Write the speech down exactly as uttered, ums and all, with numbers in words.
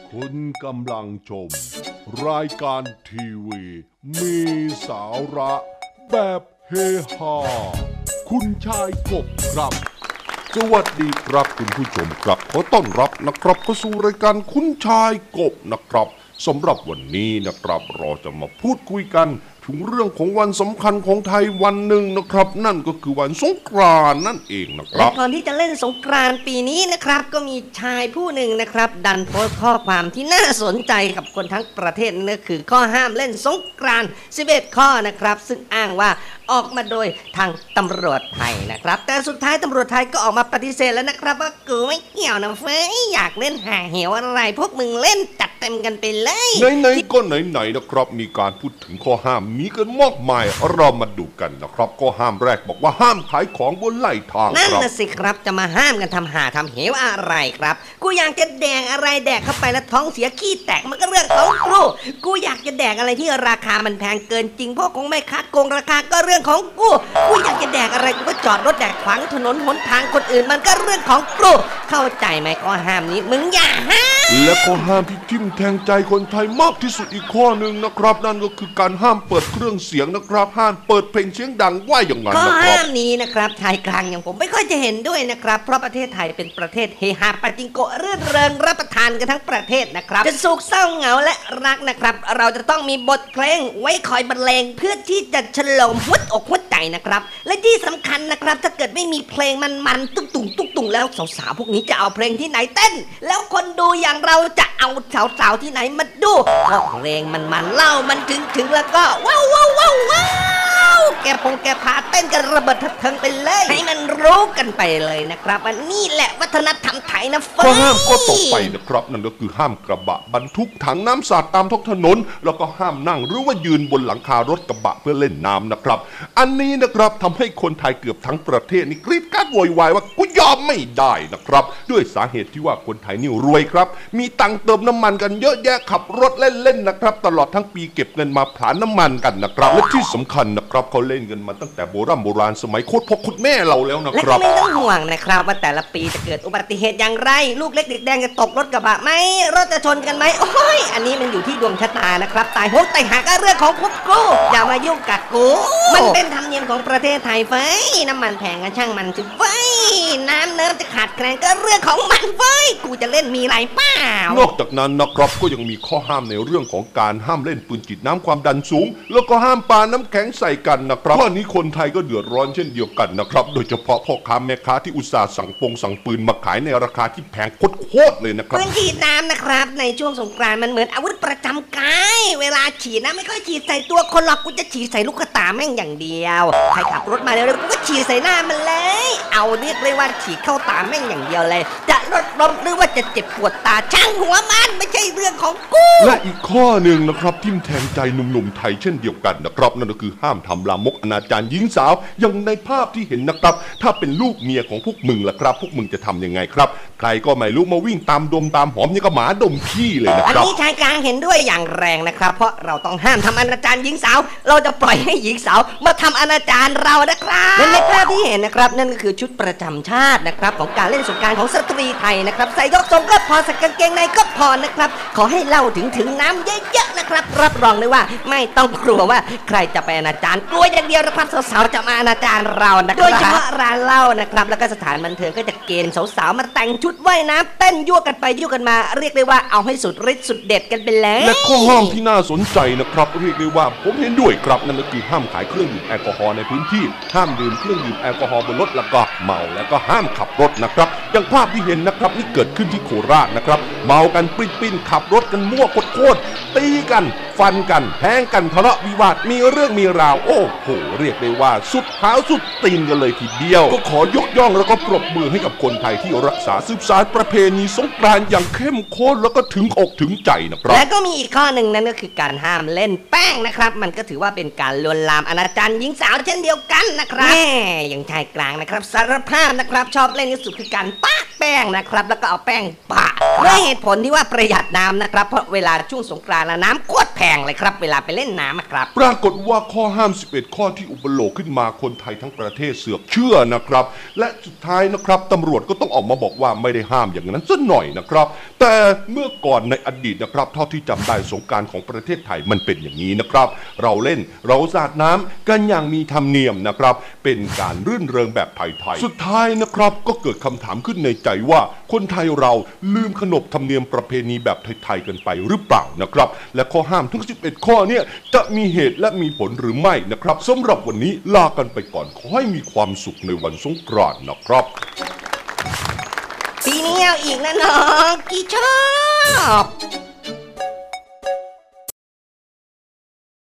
คุณกำลังชมรายการทีวีมีสาระแบบเฮฮาคุณชายกบครับสวัสดีครับคุณผู้ชมครับขอต้อนรับนะครับเข้าสู่รายการคุณชายกบนะครับสำหรับวันนี้นะครับเราจะมาพูดคุยกันถึงเรื่องของวันสำคัญของไทยวันหนึ่งนะครับนั่นก็คือวันสงกรานต์นั่นเองนะครับและก่อนที่จะเล่นสงกรานต์ปีนี้นะครับก็มีชายผู้หนึ่งนะครับดันโพสต์ข้อความที่น่าสนใจกับคนทั้งประเทศนั่นก็คือข้อห้ามเล่นสงกรานต์สิบเอ็ดข้อนะครับซึ่งอ้างว่าออกมาโดยทางตำรวจไทยนะครับแต่สุดท้ายตำรวจไทยก็ออกมาปฏิเสธแล้วนะครับว่ากูไม่เกี่ยวนะเฟ้ยอยากเล่นหาเหวอะไรพวกมึงเล่นจัดเต็มกันไปเลยไหนๆก็ไหนๆนะครับมีการพูดถึงข้อห้ามมีกันมากมายเรามาดูกันนะครับข้อห้ามแรกบอกว่าห้ามขายของบนไหลทางนั่นน่ะสิครับจะมาห้ามกันทำหาทำเหวอะไรครับกูอยากจะแดกอะไรแดกเข้าไปแล้วท้องเสียขี้แตกมันก็เรื่องของกูกูอยากจะแดกอะไรที่ราคามันแพงเกินจริงพวกคงไม่ค้าโกงราคาก็เรื่องของกูกูอยากจะแดกอะไรกูก็จอดรถแดกขวางถนนหนทางคนอื่นมันก็เรื่องของกูเข้าใจไหมข้อห้ามนี้มึงอย่าห้ามและข้อห้ามที่ทิ่มแทงใจคนไทยมากที่สุดอีกข้อหนึ่งนะครับนั่นก็คือการห้ามเปิดเครื่องเสียงนะครับห้ามเปิดเพลงเสียงดังว่าอย่างนั้นนะครับข้อห้ามนี้นะครับชายกลางอย่างผมไม่ค่อยจะเห็นด้วยนะครับเพราะประเทศไทยเป็นประเทศเฮฮาปาจิงโกะรื่นเริงรับประทานกันทั้งประเทศนะครับจะสุขเศร้าเหงาและรักนะครับเราจะต้องมีบทเพลงไว้คอยบรรเลงเพื่อที่จะฉลองหัวอกหัวใจนะครับและที่สำคัญนะครับถ้าเกิดไม่มีเพลงมันๆตุ๊กตุ่งตุ๊กตุ่งแล้วสาวๆพวกนี้จะเอาเพลงที่ไหนเต้นแล้วคนดูอย่างเราจะเอาสาวๆที่ไหนมาดูเพราะเพลงมันๆเล่ามันถึงถึงแล้วก็ว้าวว้าวว้าวว้าวแกพงแกพาเต้นกันระเบิดเทิงไปเลยให้มันรู้กันไปเลยนะครับว่านี่แหละวัฒนธรรมไทยนะเฟ้ยข้อห้ามก็ต่อไปนะครับนั่นก็คือห้ามกระบะบรรทุกถังน้ำสาดตามท้องถนนแล้วก็ห้ามนั่งหรือว่ายืนบนหลังคารถกระบะเพื่อเล่นน้ำนะครับอันนี้นะครับทำให้คนไทยเกือบทั้งประเทศนี่กรีดกราดโวยวายว่ากูยอมไม่ได้นะครับด้วยสาเหตุที่ว่าคนไทยนี่รวยครับมีตังเติมน้ำมันกันเยอะแยะขับรถเล่นๆนะครับตลอดทั้งปีเก็บเงินมาผลาญน้ำมันกันนะครับและที่สำคัญนะครับเขาเล่นกันมาตั้งแต่โบราณโบราณสมัยโคตรพ่อคุณแม่เราแล้วนะครับและไม่ต้องห่วงนะครับว่าแต่ละปีจะเกิดอุบัติเหตุอย่างไรลูกเล็กเด็กแดงจะตกรถกระบะไหมรถจะชนกันไหมโอ้ยอันนี้มันอยู่ที่ดวงชะตานะครับตายโหงตายหาก็เรื่องของพวกกูอย่ามายุ่งกับกูมันเป็นธรรมเนียมของประเทศไทยเฟ้ยน้ำมันแพงกันช่างมันสิเฟ้ยน้ำเนิ้มจะขาดแคลนก็เรื่องของมันเฟ้ยกูจะเล่นมีไรเปล่านอกจากนั้นนะครับก็ยังมีข้อห้ามในเรื่องของการห้ามเล่นปืนฉีดน้ำความดันสูงแล้วก็ห้ามปาน้ำแข็งใส่กันนะครับข้อนี้คนไทยก็เดือดร้อนเช่นเดียวกันนะครับโดยเฉพาะพ่อค้าแม่ค้าที่อุตส่าห์สั่งปงสั่งปืนมาขายในราคาที่แพงโคตรเลยนะครับปืนฉีดน้ำนะครับในช่วงสงกรานต์มันเหมือนอาวุธประจำกายเวลาฉีดนะไม่ค่อยฉีดใส่ตัวคนหรอกกูจะฉีดใส่ลูกตาแม่งอย่างเดียวใครขับรถมาเร็วๆกูก็ฉีดใส่หน้ามันเลยเอาเรียกเลยว่าฉีดเข้าตาแม่งอย่างเดียวเลยจะรถล้มหรือว่าจะเจ็บปวดตาช่างหัวมันไม่ใช่เรื่องของกูและอีกข้อหนึ่งนะครับทิ่มแทงใจหนุ่มๆไทยเช่นเดียวกันนะครับนั่นก็คือห้ามทำลามกอนาจารหญิงสาวอย่างในภาพที่เห็นนะครับถ้าเป็นลูกเมียของพวกมึงล่ะครับพวกมึงจะทำยังไงครับใครก็ไม่รู้มาวิ่งตามดมตามหอมนี่ก็หมาดมขี้เลยนะครับอันนี้ชายกลางเห็นด้วยอย่างแรงนะครับเพราะเราต้องห้ามทำอนาจารหญิงสาวเราจะปล่อยให้หญิงสาวมาทำอนาจารเรานะครับและในภาพที่เห็นนะครับนั่นก็คือชุดประจำชาตินะครับของการเล่นสงกรานต์ของสตรีไทยนะครับใส่ยกทรงก็พอใส่กางเกงในก็พอนะครับขอให้เล่าถึงถึงน้ำเยอะๆนะครับรับรองเลยว่าไม่ต้องกลัวว่าใครจะไปอนาจารกลัวอย่างเดียวนะครับสาวๆจะมาอนาจารเรานะครับโดยเฉพาะร้านเหล้านะครับแล้วก็สถานบันเทิงก็จะเกณฑ์สาวๆมาแต่งชุดว่ายน้ำเต้นยั่วกันไปยั่วกันมาเรียกได้ว่าเอาให้สุดฤทธิ์สุดเด็ดกันไปเลยและข้อห้ามที่น่าสนใจนะครับเรียกได้ว่าผมเห็นด้วยครับนั่นก็คือห้ามขายเครื่องดื่มแอลกอฮอล์ในพื้นที่ห้ามดื่มเครื่องดื่มแอลกอฮอล์บนรถแล้วก็เมาแล้วก็ห้ามขับรถนะครับอย่างภาพที่เห็นนะครับนี่เกิดขึ้นที่โคราชนะครับเมากันปิ้นๆขับรถกันมั่วโคตรๆตีกันฟันกันแทงกันทะเลาะวิวาทมีเรื่องมีราวโอ้โหเรียกได้ว่าสุดเท้าสุดตีนกันเลยทีเดียวก็ขอยกย่องแล้วก็ปรบมือให้กับคนไทยที่รักษาสืบสานประเพณีสงกรานต์อย่างเข้มข้นแล้วก็ถึงอกถึงใจนะครับและก็มีอีกข้อหนึ่งนั่นก็คือการห้ามเล่นแป้งนะครับมันก็ถือว่าเป็นการลวนลามอนาจารหญิงสาวเช่นเดียวกันนะครับแม่อย่างชายกลางนะครับสารภาพนะครับชอบเล่นที่สุดคือการปะแป้งนะครับแล้วก็เอาแป้งปะด้วยเหตุผลที่ว่าประหยัดน้ำนะครับเพราะเวลาช่วงสงกรานต์น้ำโคตรแพแพงเลยครับเวลาไปเล่นน้ำครับปรากฏว่าข้อห้ามสิบเอ็ดข้อที่อุปโลกขึ้นมาคนไทยทั้งประเทศเสือกเชื่อนะครับและสุดท้ายนะครับตำรวจก็ต้องออกมาบอกว่าไม่ได้ห้ามอย่างนั้นซะหน่อยนะครับแต่เมื่อก่อนในอดีตนะครับเท่าที่จำได้สงกรานต์ของประเทศไทยมันเป็นอย่างนี้นะครับเราเล่นเราสาดน้ำกันอย่างมีธรรมเนียมนะครับเป็นการรื่นเริงแบบไทยๆสุดท้ายนะครับก็เกิดคำถามขึ้นในใจว่าคนไทยเราลืมขนบธรรมเนียมประเพณีแบบไทยๆกันไปหรือเปล่านะครับและข้อห้ามทั้งสิบเอ็ดข้อเนี่ยจะมีเหตุและมีผลหรือไม่นะครับสำหรับวันนี้ลากันไปก่อนขอให้มีความสุขในวันสงกรานต์นะครับปีนี้เอาอีกนะน้องกี่ชอบ